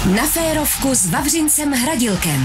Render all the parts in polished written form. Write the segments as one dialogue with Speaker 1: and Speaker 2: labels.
Speaker 1: Na férovku s Vavřincem Hradilkem.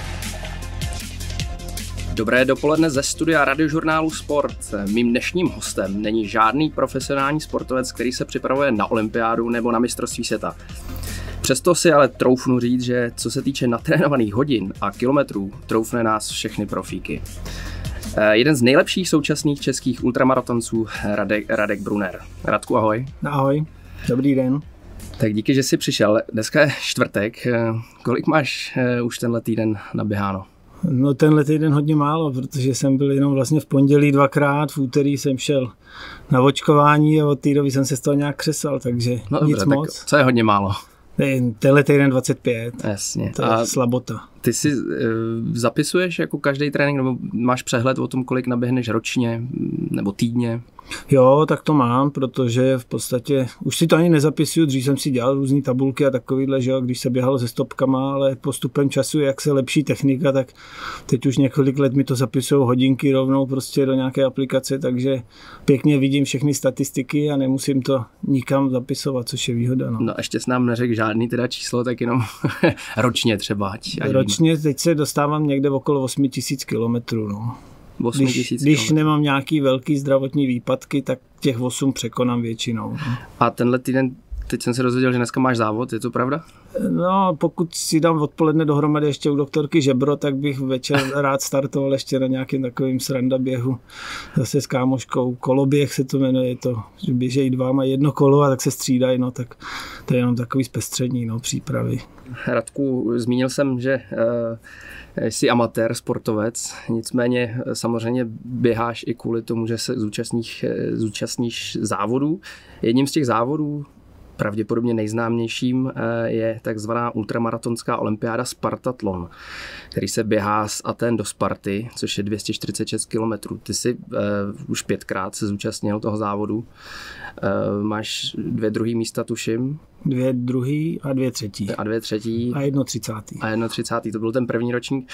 Speaker 2: Dobré dopoledne ze studia Radiožurnálu Sport. Mým dnešním hostem není žádný profesionální sportovec, který se připravuje na olympiádu nebo na mistrovství světa. Přesto si ale troufnu říct, že co se týče natrénovaných hodin a kilometrů, troufne nás všechny profíky. Jeden z nejlepších současných českých ultramaratonců, Radek Brunner. Radku, ahoj.
Speaker 3: Ahoj, dobrý den.
Speaker 2: Tak díky, že jsi přišel. Dneska je čtvrtek. Kolik máš už tenhle týden naběháno?
Speaker 3: No tenhle týden hodně málo, protože jsem byl jenom vlastně v pondělí dvakrát, v úterý jsem šel na očkování a od té doby jsem se z toho nějak křesal, takže nic
Speaker 2: dobře,
Speaker 3: moc.
Speaker 2: Tak co je hodně málo?
Speaker 3: Tenhle týden 25,
Speaker 2: Jasně.
Speaker 3: To je slabota.
Speaker 2: Ty si zapisuješ jako každý trénink, nebo máš přehled o tom, kolik naběhneš ročně nebo týdně?
Speaker 3: Jo, tak to mám, protože v podstatě už si to ani nezapisuju, dřív jsem si dělal různý tabulky a takovýhle, že jo, když se běhalo se stopkama, ale postupem času, jak se lepší technika, tak teď už několik let mi to zapisují hodinky rovnou prostě do nějaké aplikace, takže pěkně vidím všechny statistiky a nemusím to nikam zapisovat, což je výhoda.
Speaker 2: No ještě s nám neřekl žádný teda číslo, tak jenom ročně třeba.
Speaker 3: Ročně teď se dostávám někde okolo 8000 kilometrů, no. Když nemám nějaký velký zdravotní výpadky, tak těch 8 překonám většinou.
Speaker 2: A tenhle týden, teď jsem se dozvěděl, že dneska máš závod, je to pravda?
Speaker 3: No, pokud si dám odpoledne dohromady ještě u doktorky žebro, tak bych večer rád startoval ještě na nějakým takovým sranda běhu. Zase s kámoškou, koloběh se to jmenuje, to, že běžejí dva, mají jedno kolo a tak se střídají, no tak to je jenom takový zpestření, no, přípravy.
Speaker 2: Radku, zmínil jsem, že jsi amatér, sportovec, nicméně samozřejmě běháš i kvůli tomu, že se zúčastníš závodů. Jedním z těch závodů, pravděpodobně nejznámějším, je takzvaná ultramaratonská olympiáda Spartatlon, který se běhá z Athén do Sparty, což je 246 km. Ty jsi už 5krát se zúčastnil toho závodu. Máš 2 druhý místa, tuším.
Speaker 3: 2 druhý a 2 třetí.
Speaker 2: A 2 třetí.
Speaker 3: A 1 třicátý.
Speaker 2: A 1 třicátý, to byl ten první ročník.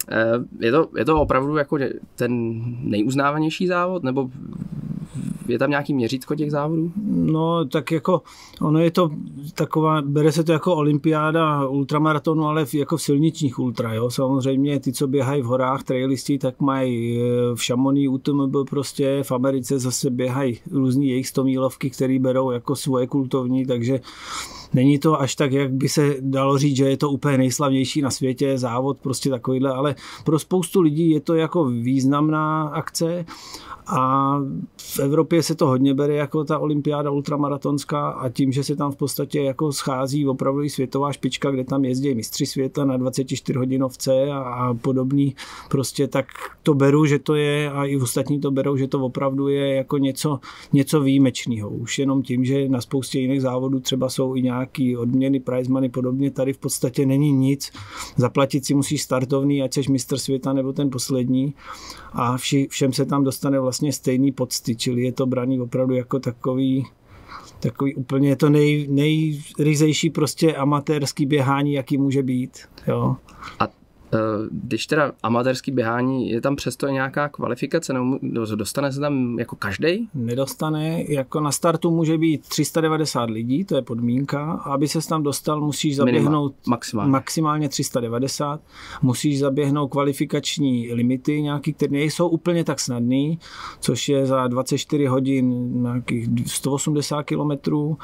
Speaker 2: Je to opravdu jako ten nejuznávanější závod, nebo je tam nějaký měřítko těch závodů?
Speaker 3: No, tak jako ono je to taková, bere se to jako olympiáda ultramaratonu, ale jako v silničních ultra, jo. Samozřejmě ty, co běhají v horách, trailisti, tak mají v Chamonix UTMB prostě, v Americe zase běhají různý jejich 100 mílovky, který berou jako svoje kultovní, takže není to až tak, jak by se dalo říct, že je to úplně nejslavnější na světě závod, prostě takovýhle, ale pro spoustu lidí je to jako významná akce a v Evropě se to hodně bere jako ta olympiáda ultramaratonská a tím, že se tam v podstatě jako schází opravdu i světová špička, kde tam jezdí mistři světa na 24 hodinovce a podobný, prostě tak to beru, že to je a i ostatní to berou, že to opravdu je jako něco výjimečného. Už jenom tím, že na spoustě jiných závodů třeba jsou i nějaký odměny, prize money podobně, tady v podstatě není nic. Zaplatit si musíš startovný, ať seš mistr světa nebo ten poslední a všem se tam dostane vlastně stejný pocty, čili je to braný opravdu jako takový úplně je to nejryzejší prostě amatérský běhání, jaký může být. Jo.
Speaker 2: A když teda amatérský běhání, je tam přesto nějaká kvalifikace, nebo dostane se tam jako každej?
Speaker 3: Nedostane, jako na startu může být 390 lidí, to je podmínka, aby ses tam dostal, musíš zaběhnout maximálně 390, musíš zaběhnout kvalifikační limity nějaký, které nejsou úplně tak snadný, což je za 24 hodin nějakých 180 kilometrů,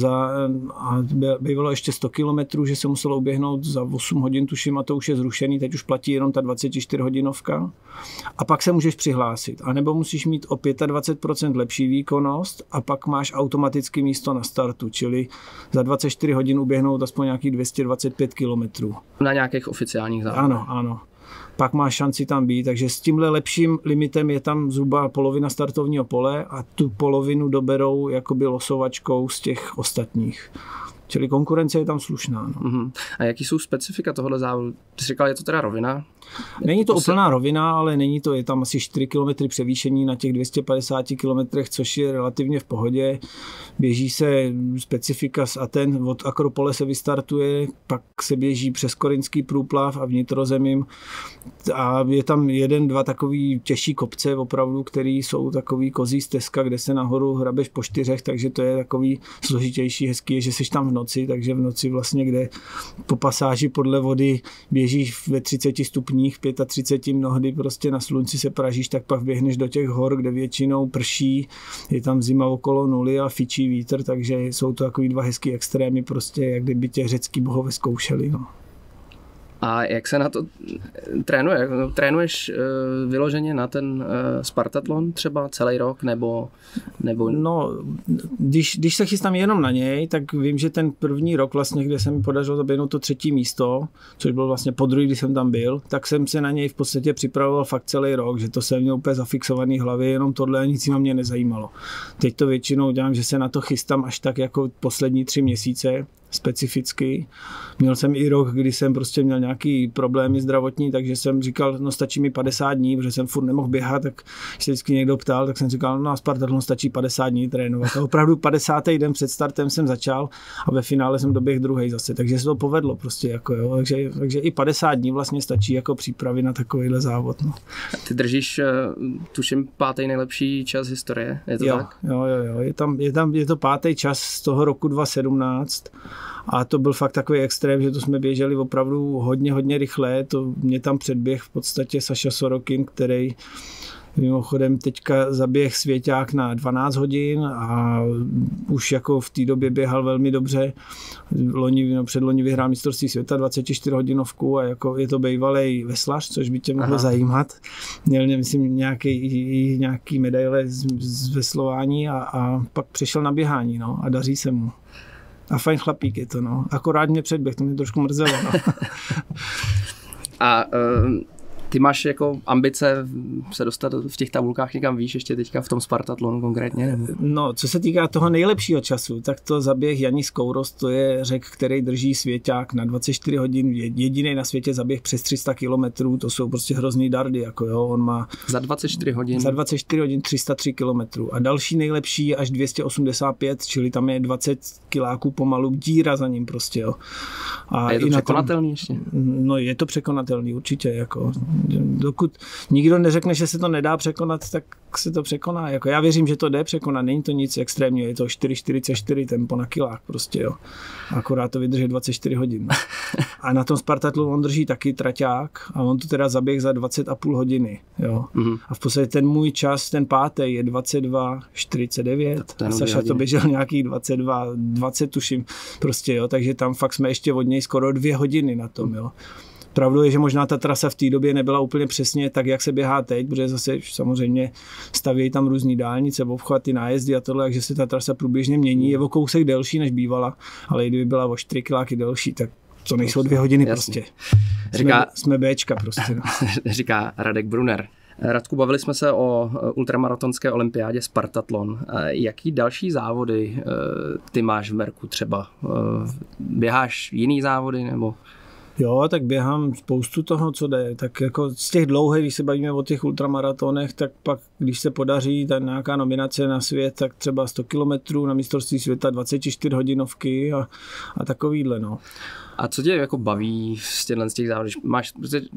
Speaker 3: a bylo ještě 100 kilometrů, že se muselo uběhnout za 8 hodin, tuším, a to už je zrušený, teď už platí jenom ta 24 hodinovka a pak se můžeš přihlásit. A nebo musíš mít o 25% lepší výkonnost a pak máš automaticky místo na startu, čili za 24 hodin uběhnout aspoň nějakých 225 kilometrů.
Speaker 2: Na nějakých oficiálních závodech.
Speaker 3: Ano. Pak máš šanci tam být, takže s tímhle lepším limitem je tam zhruba polovina startovního pole a tu polovinu doberou jakoby losovačkou z těch ostatních. Čili konkurence je tam slušná. No.
Speaker 2: A jaký jsou specifika tohohle závodu? Ty jsi říkal, je to teda rovina?
Speaker 3: Není to úplná rovina, ale není to, je tam asi 4 km převýšení na těch 250 km, což je relativně v pohodě. Běží se specifika z Aten, od Akropole se vystartuje, pak se běží přes Korinský průplav a vnitrozemím a je tam 1-2 takový těžší kopce opravdu, který jsou takový kozí stezka, kde se nahoru hrabeš po 4, takže to je takový složitější, hezký je, že jsi tam v noci, takže v noci vlastně, kde po pasáži podle vody běžíš ve 30 stupních, 35 mnohdy prostě na slunci se pražíš, tak pak běhneš do těch hor, kde většinou prší, je tam zima okolo nuly a fičí vítr, takže jsou to takový 2 hezký extrémy, prostě jak kdyby tě řecký bohové zkoušeli. No.
Speaker 2: A jak se na to trénuje? Trénuješ vyloženě na ten Spartatlon třeba celý rok, nebo?
Speaker 3: No, když se chystám jenom na něj, tak vím, že ten první rok vlastně, kde se mi podařilo zaběhnout to 3. místo, což bylo vlastně podruhé, když jsem tam byl, tak jsem se na něj v podstatě připravoval fakt celý rok, že to jsem měl úplně zafixovaný hlavě, jenom tohle nic jiného mě nezajímalo. Teď to většinou dělám, že se na to chystám až tak jako poslední 3 měsíce, specificky. Měl jsem i rok, kdy jsem prostě měl nějaký problémy zdravotní, takže jsem říkal, no stačí mi 50 dní, protože jsem furt nemohl běhat, tak se vždycky někdo ptal, tak jsem říkal, no a Spartatlon stačí 50 dní trénovat. A opravdu 50. den před startem jsem začal a ve finále jsem doběhl druhý zase, takže se to povedlo prostě jako jo, takže i 50 dní vlastně stačí jako přípravy na takovýhle závod. No.
Speaker 2: Ty držíš, tuším, 5. nejlepší čas historie, je to tak?
Speaker 3: Jo, je to 5. čas z toho roku 2017. A to byl fakt takový extrém, že to jsme běželi opravdu hodně rychle. To mě tam předběh v podstatě Saša Sorokin, který mimochodem teďka zaběh svěťák na 12 hodin a už jako v té době běhal velmi dobře. Předloni vyhrál mistrovství světa 24 hodinovku a jako je to bývalej veslař, což by tě mohlo zajímat. Měl, myslím, nějaký medaile z veslování a pak přešel na běhání, no, a daří se mu. A fajn chlapík je to, no. Akorát mě předběh, to mě trošku mrzelo, no.
Speaker 2: A ty máš jako ambice se dostat v těch tabulkách někam výš, ještě teďka v tom Spartatlonu konkrétně? Nebo?
Speaker 3: No, co se týká toho nejlepšího času, tak to zaběh Janis Kouros, to je Řek, který drží svěťák na 24 hodin, jediný na světě zaběh přes 300 kilometrů, to jsou prostě hrozný dardy, jako jo, on má...
Speaker 2: Za 24 hodin?
Speaker 3: Za 24 hodin 303 kilometrů a další nejlepší je až 285, čili tam je 20 kiláků pomalu, díra za ním prostě, jo.
Speaker 2: A je to překonatelný ještě?
Speaker 3: No, je to překonatelný určitě, jako... Dokud nikdo neřekne, že se to nedá překonat, tak se to překoná. Jako já věřím, že to jde překonat, není to nic extrémního, je to 4,44 tempo na kilách prostě, jo. Akorát to vydrží 24 hodin. A na tom Spartatlonu on drží taky traťák a on to teda zaběh za 20,5 hodiny, jo. A v podstatě ten můj čas, ten 5. je 22,49 a Saša to běžel nějakých 22,20 tuším, prostě, jo, takže tam fakt jsme ještě od něj skoro 2 hodiny na tom, jo. Pravdou je, že možná ta trasa v té době nebyla úplně přesně tak, jak se běhá teď, protože zase samozřejmě stavějí tam různý dálnice, obchvaty, nájezdy a tohle, takže se ta trasa průběžně mění. Je o kousek delší než bývala, ale i kdyby byla o 4 kiláky delší, tak to nejsou 2 hodiny. Jasně. Prostě. Jsme Bčka prostě. No.
Speaker 2: Říká Radek Brunner. Radku, bavili jsme se o ultramaratonské olympiádě Spartatlon. Jaký další závody ty máš v merku třeba? Běháš jiný závody nebo...
Speaker 3: Jo, tak běhám spoustu toho, co jde. Tak jako z těch dlouhých, když se bavíme o těch ultramaratonech, tak pak, když se podaří ta nějaká nominace na svět, tak třeba 100 kilometrů na mistrovství světa, 24 hodinovky a takovýhle, no.
Speaker 2: A co tě jako baví z těch závodů? Máš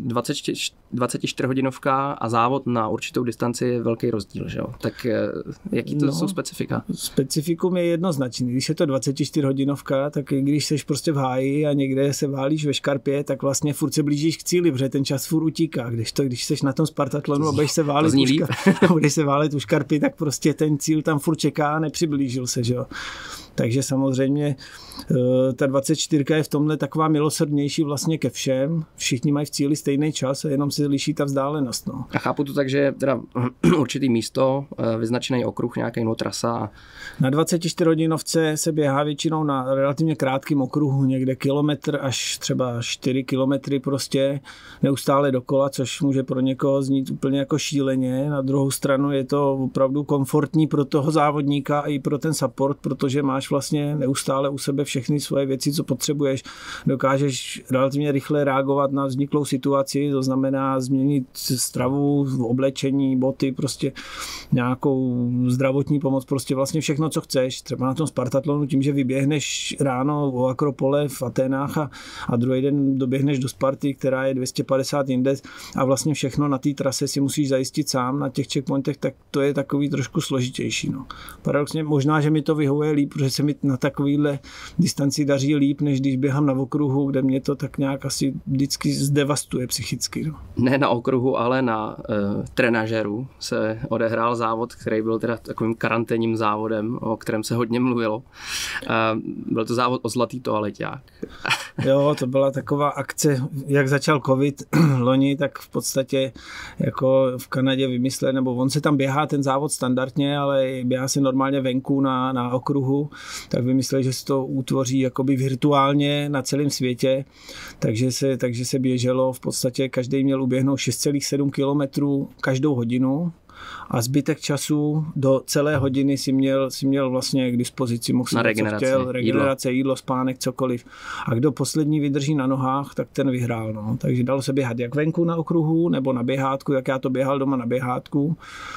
Speaker 2: 24 hodinovka a závod na určitou distanci je velký rozdíl, že jo? Tak jaký to jsou specifika?
Speaker 3: Specifikum je jednoznačný. Když je to 24 hodinovka, tak když seš prostě v háji a někde se válíš ve škarpě, tak vlastně furt se blížíš k cíli, protože ten čas furt utíká. Když seš na tom Spartatlonu a budeš se válit u škarpy, tak prostě ten cíl tam furt čeká a nepřiblížil se, že jo? Takže samozřejmě ta 24 je v tomhle taková milosrdnější vlastně ke všem. Všichni mají v cíli stejný čas a jenom se liší ta vzdálenost. No.
Speaker 2: A chápu to tak, že je teda určitý místo, vyznačený okruh, nějaká jiná trasa.
Speaker 3: Na 24 hodinovce se běhá většinou na relativně krátkém okruhu, někde kilometr až třeba 4 kilometry prostě neustále dokola, což může pro někoho znít úplně jako šíleně. Na druhou stranu je to opravdu komfortní pro toho závodníka a i pro ten support, protože máš máš vlastně neustále u sebe všechny svoje věci, co potřebuješ. Dokážeš relativně rychle reagovat na vzniklou situaci, to znamená změnit stravu, oblečení, boty, prostě nějakou zdravotní pomoc, prostě vlastně všechno, co chceš. Třeba na tom Spartatlonu tím, že vyběhneš ráno o Akropole v Aténách a druhý den doběhneš do Sparty, která je 250 jinde a vlastně všechno na té trase si musíš zajistit sám na těch checkpointech, tak to je takový trošku složitější. No. Paradoxně možná, že mi to vyhovuje líp, protože se mi na takovýhle distanci daří líp, než když běhám na okruhu, kde mě to tak nějak asi vždycky zdevastuje psychicky. No.
Speaker 2: Ne na okruhu, ale na trenažeru se odehrál závod, který byl teda takovým karanténním závodem, o kterém se hodně mluvilo. Byl to závod o zlatý toaleťák.
Speaker 3: Jo, to byla taková akce, jak začal covid loni, tak v podstatě jako v Kanadě vymyslel, nebo on se tam běhá ten závod standardně, ale běhá se normálně venku na okruhu, tak vymysleli, že se to utvoří jakoby virtuálně na celém světě, takže se běželo, v podstatě každý měl uběhnout 6,7 kilometrů každou hodinu a zbytek času do celé hodiny si měl vlastně k dispozici, mohl si
Speaker 2: na
Speaker 3: regenerace, jídlo, spánek, cokoliv. A kdo poslední vydrží na nohách, tak ten vyhrál. No. Takže dalo se běhat jak venku na okruhu, nebo na běhátku, jak já to běhal doma na běhátku.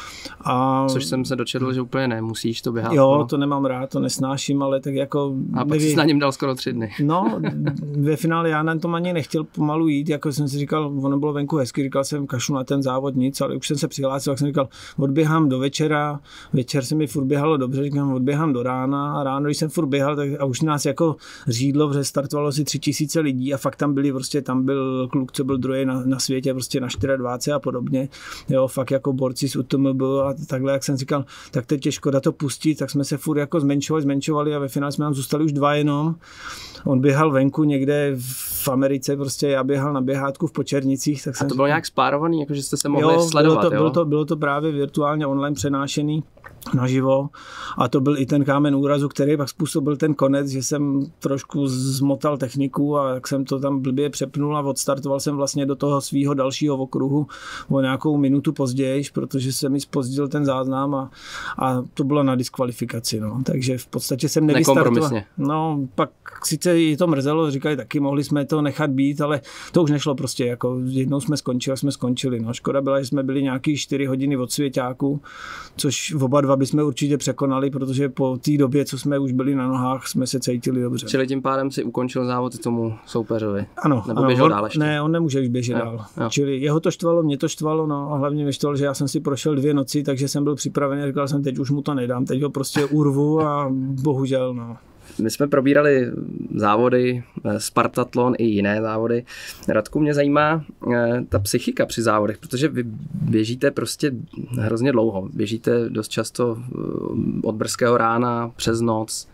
Speaker 2: Což jsem se dočetl, že úplně nemusíš to běhat.
Speaker 3: Jo, to nemám rád, to nesnáším, ale tak jako...
Speaker 2: A pak jsi na něm dal skoro 3 dny.
Speaker 3: No, ve finále já na tom ani nechtěl pomalu jít, jako jsem si říkal, ono bylo venku hezky, říkal jsem, kašlu na ten závod, nic, ale už jsem se přihlásil, tak jsem říkal, odběhám do večera, večer se mi furt běhalo dobře, říkám, odběhám do rána a ráno, když jsem furt běhal, tak a už nás jako řídlo, protože startovalo si 3000 lidí a fakt tam byl kluk, co byl druhý na světě, prostě na 24 a podobně, jo, fakt jako borci z UTMB a takhle, jak jsem říkal, tak teď je škoda to pustit, tak jsme se furt jako zmenšovali a ve finále jsme nám zůstali už 2 jenom. On běhal venku někde v Americe, prostě já běhal na běhátku v Počernicích. Tak
Speaker 2: a to bylo nějak spárovaný, jakože jste se mohli sledovat,
Speaker 3: bylo to právě virtuálně online přenášený naživo a to byl i ten kámen úrazu, který pak způsobil ten konec, že jsem trošku zmotal techniku a jak jsem to tam blbě přepnul a odstartoval jsem vlastně do toho svýho dalšího okruhu o nějakou minutu později, protože se mi zpozdil ten záznam a to bylo na diskvalifikaci. No. Takže v podstatě jsem nevystartoval. No, pak sice je to mrzelo, říkali taky, mohli jsme to nechat být, ale to už nešlo prostě. Jako jednou jsme skončili. No. Škoda byla, že jsme byli nějaký 4 hodiny od svěťáku, což oba dva bychom určitě překonali, protože po té době, co jsme už byli na nohách, jsme se cítili dobře.
Speaker 2: Čili tím pádem si ukončil závod tomu soupeřovi?
Speaker 3: Ano.
Speaker 2: Nebo běžel dál ještě?
Speaker 3: Ne, on nemůže už běžet dál. Jo. Čili jeho to štvalo, mě to štvalo, no a hlavně mě štvalo, že já jsem si prošel 2 noci, takže jsem byl připravený, říkal jsem, teď už mu to nedám, teď ho prostě urvu a bohužel, no.
Speaker 2: My jsme probírali závody, Spartatlon i jiné závody. Radku, mě zajímá ta psychika při závodech, protože vy běžíte prostě hrozně dlouho. Běžíte dost často od brzkého rána přes noc.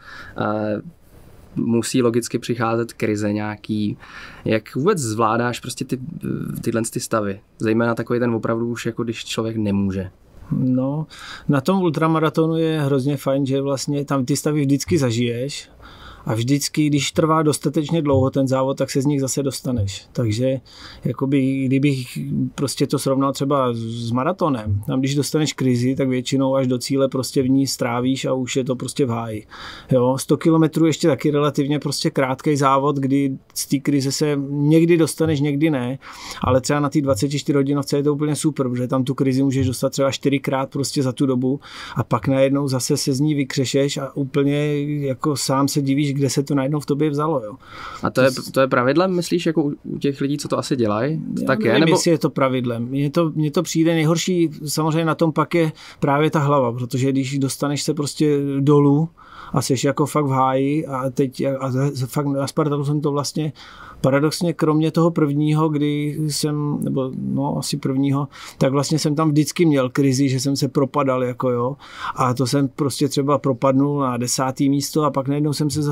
Speaker 2: Musí logicky přicházet krize nějaký. Jak vůbec zvládáš prostě tyhle stavy? Zejména takový ten opravdu už jako když člověk nemůže.
Speaker 3: No, na tom ultramaratonu je hrozně fajn, že vlastně tam ty stavy vždycky zažiješ a vždycky, když trvá dostatečně dlouho ten závod, tak se z nich zase dostaneš. Takže jakoby, kdybych prostě to srovnal třeba s maratonem, tam když dostaneš krizi, tak většinou až do cíle prostě v ní strávíš a už je to prostě v háji. Jo, 100 kilometrů ještě taky relativně prostě krátký závod, kdy z té krize se někdy dostaneš, někdy ne, ale třeba na té 24 hodinovce je to úplně super, protože tam tu krizi můžeš dostat třeba 4krát prostě za tu dobu a pak najednou zase se z ní vykřešeš a úplně jako sám se divíš, kde se to najednou v tobě vzalo. Jo.
Speaker 2: A to je pravidlem, myslíš, jako u těch lidí, co to asi dělají? Tak
Speaker 3: nevím, nebo jestli je to pravidlem. Mně to přijde nejhorší, samozřejmě na tom pak je právě ta hlava, protože když dostaneš se prostě dolů a jsi jako fakt v háji a teď fakt na Spartanu jsem to vlastně paradoxně, kromě toho prvního, kdy jsem, nebo no asi prvního, tak vlastně jsem tam vždycky měl krizi, že jsem se propadal, jako jo. A to jsem prostě třeba propadnul na 10. místo a pak najednou jsem se zase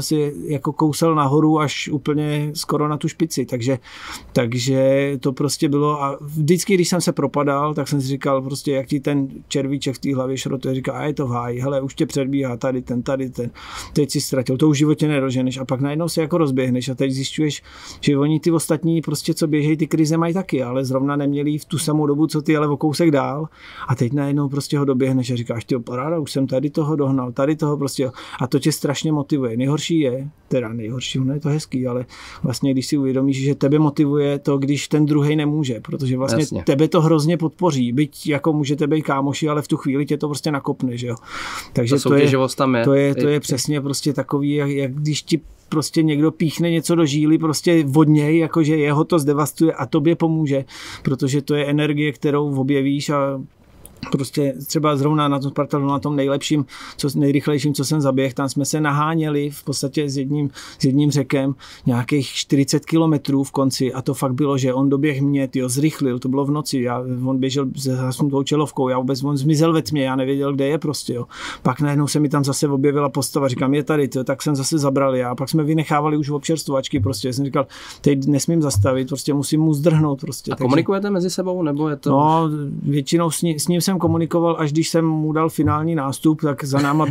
Speaker 3: prostě jako kousal nahoru až úplně skoro na tu špici, takže to prostě bylo a vždycky, když jsem se propadal, tak jsem si říkal prostě, jak ti ten červíček v té hlavě šrotuje, říká, a je to v háji, hele, už tě předbíhá tady ten, teď si ztratil, to už v životě nedoženeš a pak najednou se jako rozběhneš a teď zjišťuješ, že oni ty ostatní prostě, co běžejí, ty krize mají taky, ale zrovna neměli v tu samou dobu, co ty, ale o kousek dál a teď najednou prostě ho doběhneš a říkáš, ty paráda, už jsem tady toho dohnal, tady toho prostě a to tě strašně motivuje. Nejhorší, ono je to hezký, ale vlastně když si uvědomíš, že tebe motivuje to, když ten druhej nemůže, protože vlastně Jasně. Tebe to hrozně podpoří, byť jako můžete být kámoši, ale v tu chvíli tě to prostě nakopne, že jo. Takže to je přesně prostě takový, jak když ti prostě někdo píchne něco do žíly prostě od něj, jakože jeho to zdevastuje a tobě pomůže, protože to je energie, kterou objevíš a prostě třeba zrovna na tom Spartatlonu, na tom nejlepším, nejrychlejším, co jsem zaběhl, tam jsme se naháněli v podstatě s jedním řekem nějakých 40 kilometrů v konci a to fakt bylo, že on doběh mě, zrychlil, to bylo v noci, on běžel s zasnutou čelovkou, on zmizel ve tmě, já nevěděl, kde je prostě, jo. Pak najednou se mi tam zase objevila postava, říkám, je tady, tak jsem zase zabral já, pak jsme vynechávali už občerstvovačky, prostě, jsem říkal, teď nesmím zastavit, prostě musím mu zdrhnout, prostě.
Speaker 2: A komunikujete mezi sebou, nebo je to?
Speaker 3: No, většinou s ním jsem komunikoval, až když jsem mu dal finální nástup, tak za náma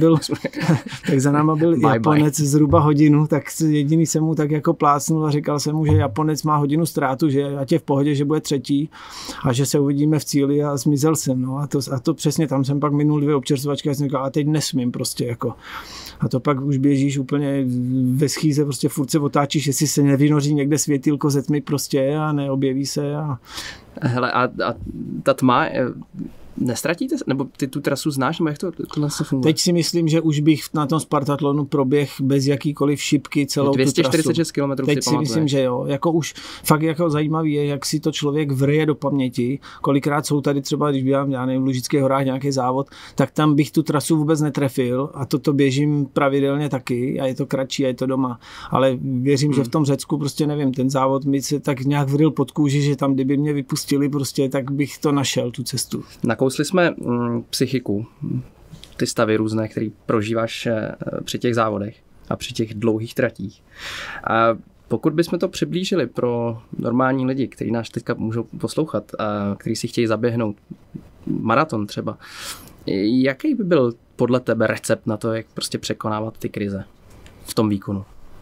Speaker 3: byl Japonec zhruba hodinu, tak jediný jsem mu tak jako plácnul a říkal jsem mu, že Japonec má hodinu ztrátu, že ať je v pohodě, že bude třetí a že se uvidíme v cíli a zmizel jsem. No a to přesně, tam jsem pak minul 2 občerstvovačky a jsem říkal, a teď nesmím prostě jako. A to pak už běžíš úplně ve schýze, prostě furt se otáčíš, jestli se nevynoří někde světýlko ze tmy prostě a neobjeví se.
Speaker 2: Hele, a ta tma, nestratíte, nebo ty tu trasu znáš, nebo jak to funguje?
Speaker 3: Teď si myslím, že už bych na tom Spartatlonu proběh bez jakýkoliv šipky celou
Speaker 2: 246 km.
Speaker 3: Teď si myslím, že jo. Jako už fakt jako zajímavý je, jak si to člověk vryje do paměti. Kolikrát jsou tady třeba, když běhám, já nevím, v Lužických horách nějaký závod, tak tam bych tu trasu vůbec netrefil a to běžím pravidelně taky a je to kratší a je to doma. Ale věřím, že v tom Řecku prostě nevím, ten závod mi se tak nějak vryl pod kůži, že tam, kdyby mě vypustili prostě, tak bych to našel, tu cestu.
Speaker 2: Nakousli jsme psychiku, ty stavy různé, které prožíváš při těch závodech a při těch dlouhých tratích. A pokud bychom to přiblížili pro normální lidi, kteří nás teďka můžou poslouchat a kteří si chtějí zaběhnout maraton třeba, jaký by byl podle tebe recept na to, jak prostě překonávat ty krize v tom výkonu?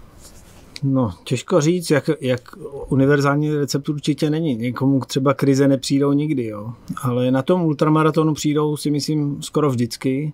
Speaker 3: No, těžko říct, jak univerzální recept určitě není. Někomu třeba krize nepřijdou nikdy, jo. Ale na tom ultramaratonu přijdou, si myslím, skoro vždycky.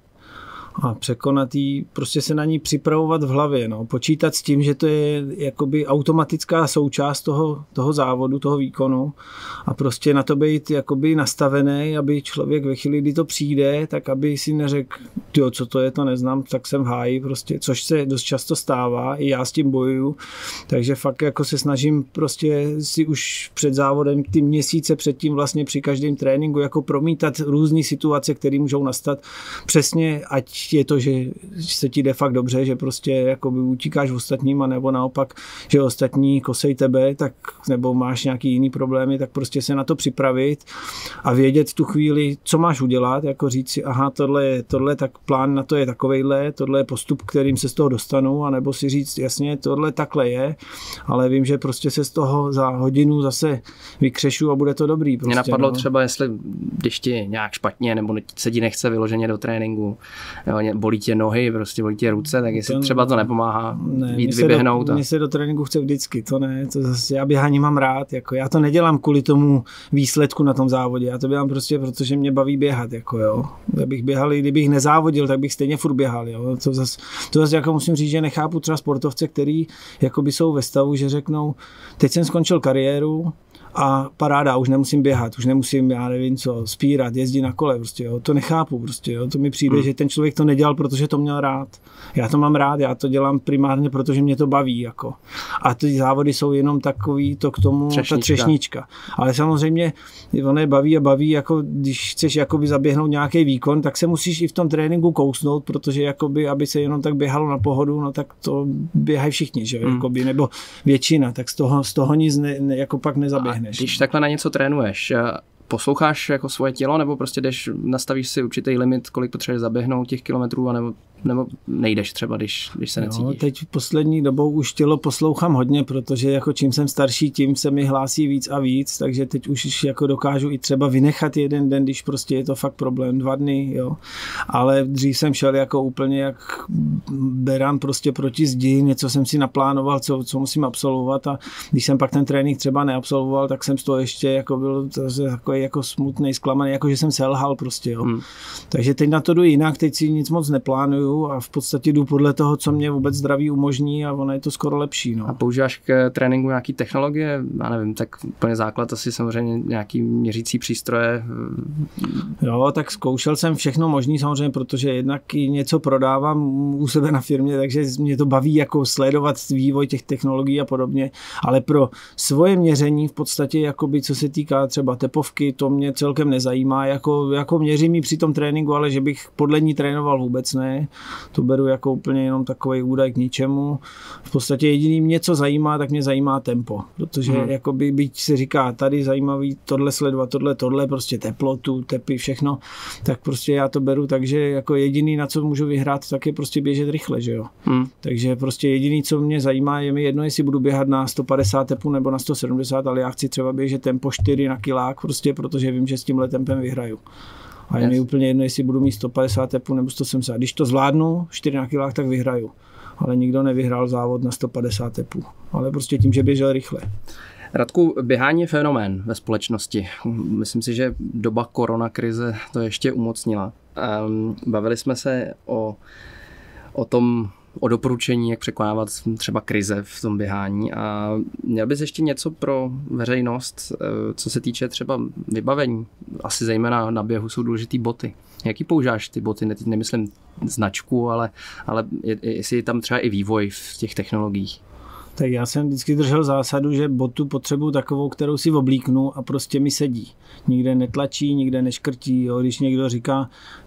Speaker 3: A překonat jí, prostě se na ní připravovat v hlavě, no. Počítat s tím, že to je jakoby automatická součást toho závodu, toho výkonu a prostě na to být jakoby nastavený, aby člověk ve chvíli, kdy to přijde, tak aby si neřekl, co to je, to neznám, tak jsem v háji, prostě, což se dost často stává, i já s tím bojuju, takže fakt jako se snažím prostě si už před závodem ty měsíce předtím vlastně při každém tréninku jako promítat různé situace, které můžou nastat, přesně ať je to, že se ti jde fakt dobře, že prostě jakoby utíkáš v ostatním, a nebo naopak, že ostatní kosej tebe, tak nebo máš nějaký jiný problémy, tak prostě se na to připravit a vědět v tu chvíli, co máš udělat, jako říct si, aha, tohle tak plán na to je takovejhle, tohle je postup, kterým se z toho dostanu, anebo si říct, jasně, tohle takhle je, ale vím, že prostě se z toho za hodinu zase vykřešu a bude to dobrý. Prostě,
Speaker 2: mě napadlo třeba, jestli když ti nějak špatně, nebo se ti nechce vyloženě do tréninku, bolí tě nohy, prostě bolí tě ruce, tak jestli třeba to nepomáhá jít vyběhnout.
Speaker 3: Mně se do tréninku chce vždycky, to ne, to zase já běhání mám rád, jako já to nedělám kvůli tomu výsledku na tom závodě, já to dělám prostě, protože mě baví běhat, jako jo. Kdybych běhal, kdybych nezávodil, tak bych stejně furt běhal, jo. To zase jako musím říct, že nechápu třeba sportovce, který jakoby jsou ve stavu, že řeknou, teď jsem skončil kariéru, a paráda, už nemusím běhat, už nemusím, já nevím co, spírat, jezdit na kole, prostě, jo. To nechápu, prostě, jo. To mi přijde, že ten člověk to nedělal, protože to měl rád. Já to mám rád, já to dělám primárně, protože mě to baví, jako. A ty závody jsou jenom takový, to k tomu, ta třešnička. Ale samozřejmě, ono je baví, jako když chceš jakoby zaběhnout nějaký výkon, tak se musíš i v tom tréninku kousnout, protože jakoby, aby se jenom tak běhalo na pohodu, no tak to běhají všichni, že jakoby, nebo většina, tak z toho nic jako pak nezaběhne.
Speaker 2: Když takhle na něco trénuješ, posloucháš jako svoje tělo, nebo prostě nastavíš si určitý limit, kolik potřebuješ zaběhnout těch kilometrů, nebo nejdeš třeba, když se necítíš?
Speaker 3: Teď poslední dobou už tělo poslouchám hodně, protože jako čím jsem starší, tím se mi hlásí víc a víc, takže teď už jako dokážu i třeba vynechat jeden den, když prostě je to fakt problém, 2 dny, jo. Ale dřív jsem šel jako úplně jak beran prostě proti zdi, něco jsem si naplánoval, co musím absolvovat, a když jsem pak ten trénink třeba neabsolvoval, tak jsem z toho ještě jako byl takový jako smutný, zklamaný, jako že jsem selhal prostě, jo. Takže teď na to jdu jinak, teď si nic moc neplánuju a v podstatě jdu podle toho, co mě vůbec zdraví umožní, a ono je to skoro lepší, no.
Speaker 2: A používáš k tréninku nějaký technologie? Já nevím, tak úplně základ asi samozřejmě nějaký měřící přístroje.
Speaker 3: Jo, tak zkoušel jsem všechno možný samozřejmě, protože jednak i něco prodávám u sebe na firmě, takže mě to baví jako sledovat vývoj těch technologií a podobně, ale pro svoje měření v podstatě jakoby, co se týká třeba tepovky, to mě celkem nezajímá, jako měřím ji při tom tréninku, ale že bych podle ní trénoval, vůbec ne. To beru jako úplně jenom takový údaj k ničemu. V podstatě jediný mě, co zajímá, tak mě zajímá tempo, protože jakoby, byť se říká tady zajímavý tohle sledovat, tohle, prostě teplotu, tepy, všechno, tak prostě já to beru, takže jako jediný, na co můžu vyhrát, tak je prostě běžet rychle, že jo. Takže prostě jediný, co mě zajímá, je mi jedno, jestli budu běhat na 150 tepů nebo na 170, ale já chci třeba běžet tempo 4 na kilák, prostě protože vím, že s tímhle tempem vyhraju. A je mi úplně jedno, jestli budu mít 150 tepů nebo 170. Když to zvládnu 4 na kilách, tak vyhraju. Ale nikdo nevyhrál závod na 150 tepů. Ale prostě tím, že běžel rychle.
Speaker 2: Radku, běhání je fenomén ve společnosti. Myslím si, že doba koronakrize to ještě umocnila. Bavili jsme se o doporučení, jak překonávat třeba krize v tom běhání, a měl bys ještě něco pro veřejnost, co se týče třeba vybavení? Asi zejména na běhu jsou důležitý boty. Jaký používáš ty boty? Nemyslím značku, ale jestli je tam třeba i vývoj v těch technologiích.
Speaker 3: Tak já jsem vždycky držel zásadu, že botu potřebuju takovou, kterou si oblíknu a prostě mi sedí. Nikde netlačí, nikde neškrtí. Jo. Když někdo říká,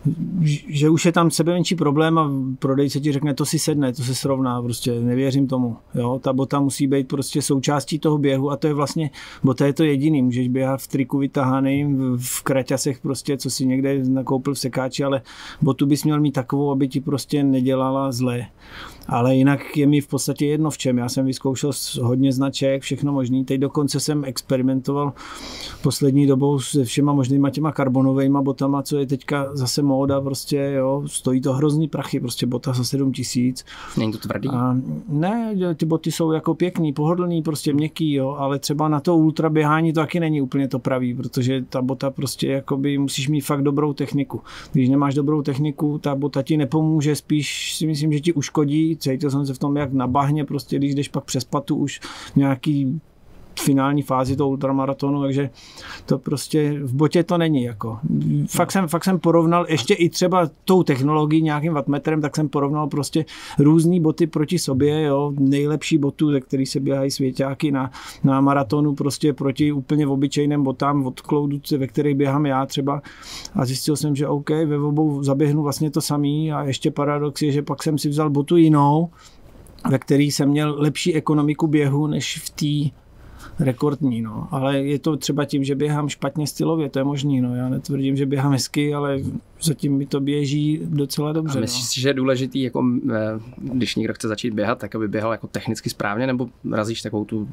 Speaker 3: že už je tam sebemenší problém a prodejce ti řekne, to si sedne, to se srovná, prostě nevěřím tomu. Jo. Ta bota musí být prostě součástí toho běhu, a to je vlastně, bota je to jediný. Můžeš běhat v triku vytahaným, v kraťasech prostě, co si někde nakoupil v sekáči, ale botu bys měl mít takovou, aby ti prostě nedělala zlé. Ale jinak je mi v podstatě jedno v čem. Já jsem vyzkoušel hodně značek, všechno možný. Teď dokonce jsem experimentoval poslední dobou se všema možnýma těma karbonovejma botama, co je teďka zase móda, prostě, jo. Stojí to hrozný prachy, prostě bota za 7 000.
Speaker 2: Není to tvrdý?
Speaker 3: A ne, ty boty jsou jako pěkný, pohodlný, prostě měkký, jo, ale třeba na to ultra běhání to taky není úplně to pravý, protože ta bota prostě jakoby musíš mít fakt dobrou techniku. Když nemáš dobrou techniku, ta bota ti nepomůže, spíš si myslím, že ti uškodí. Cítil jsem se v tom jak na bahně, prostě když jdeš pak přes patu už nějaký finální fázi toho ultramaratonu, takže to prostě v botě to není jako. Fakt jsem porovnal ještě i třeba tou technologií nějakým wattmetrem, tak jsem porovnal prostě různý boty proti sobě, jo, nejlepší botu, ze který se běhají svěťáky na maratonu, prostě proti úplně obyčejným botám od Cloudu, ve kterých běhám já třeba, a zjistil jsem, že OK, ve obou zaběhnu vlastně to samý, a ještě paradox je, že pak jsem si vzal botu jinou, ve který jsem měl lepší ekonomiku běhu než v té rekordní, no. Ale je to třeba tím, že běhám špatně stylově, to je možný, no. Já netvrdím, že běhám hezky, ale zatím mi to běží docela dobře.
Speaker 2: A myslíš si, že je důležitý, jako, když někdo chce začít běhat, tak aby běhal jako technicky správně, nebo razíš takovou tu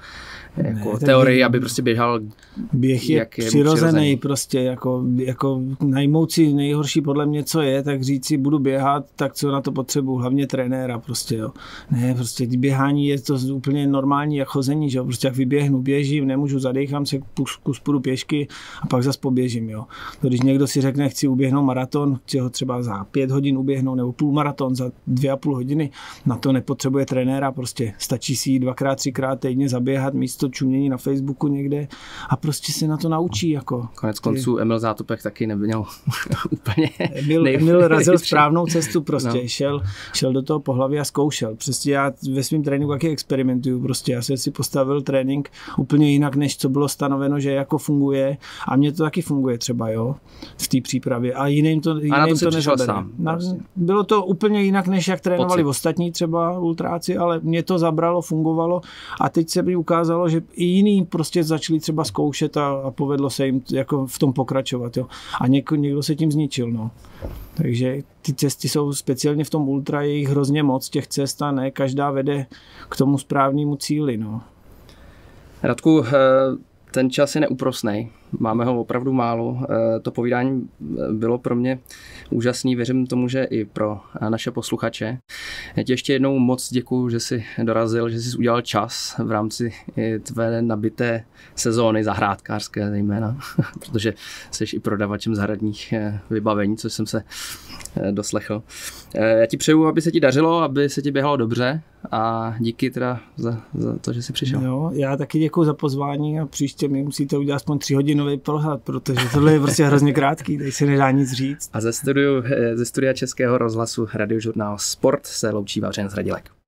Speaker 2: jako teorii, aby prostě běhal
Speaker 3: běh je přirozený, prostě jako najmout si nejhorší podle mě, co je, tak říct si, budu běhat, tak co na to potřebuju, hlavně trenéra, prostě, jo. Ne, prostě běhání je to úplně normální jak chození, že jo, prostě jak vyběhnu, běžím, nemůžu, zadechám se, kus půjdu pěšky a pak zas poběžím, jo. To když někdo si řekne, chci uběhnout maraton, chci ho třeba za 5 hodin uběhnout, nebo půlmaraton za 2,5 hodiny, na to nepotřebuje trenéra, prostě stačí si 2x, 3x týdně zaběhat, místo čumění na Facebooku někde, a prostě se na to naučí, jako.
Speaker 2: Konec konců Emil Zátopek taky neměl úplně.
Speaker 3: Emil razil správnou cestu, prostě, no. šel do toho po hlavě a zkoušel. Prostě já ve svém tréninku taky experimentuju, prostě já jsem si postavil trénink úplně jinak, než co bylo stanoveno, že jako funguje, a mně to taky funguje třeba, jo, v té přípravě, a jiným to nezabere. Bylo to úplně jinak, než jak trénovali ostatní třeba ultráci, ale mě to zabralo, fungovalo a teď se mi ukázalo, že i jiní prostě začali třeba zkoušet a povedlo se jim jako v tom pokračovat. Jo. A někdo se tím zničil. No. Takže ty cesty jsou speciálně v tom ultra, je jich hrozně moc těch cest a ne každá vede k tomu správnému cíli. No.
Speaker 2: Radku, ten čas je neúprosnej. Máme ho opravdu málo. To povídání bylo pro mě úžasný. Věřím tomu, že i pro naše posluchače. Já ti ještě jednou moc děkuju, že jsi dorazil, že jsi udělal čas v rámci tvé nabité sezóny zahrádkářské zejména, protože jsi i prodavačem zahradních vybavení, což jsem se doslechl. Já ti přeju, aby se ti dařilo, aby se ti běhalo dobře a díky teda za to, že jsi přišel.
Speaker 3: Jo, já taky děkuju za pozvání a příště mi musíte udělat aspoň 3hodinový pohled, protože tohle je prostě hrozně krátký, tady se nedá nic říct.
Speaker 2: A ze studia Českého rozhlasu Radiožurnál Sport se loučí Vavřinec Radilek.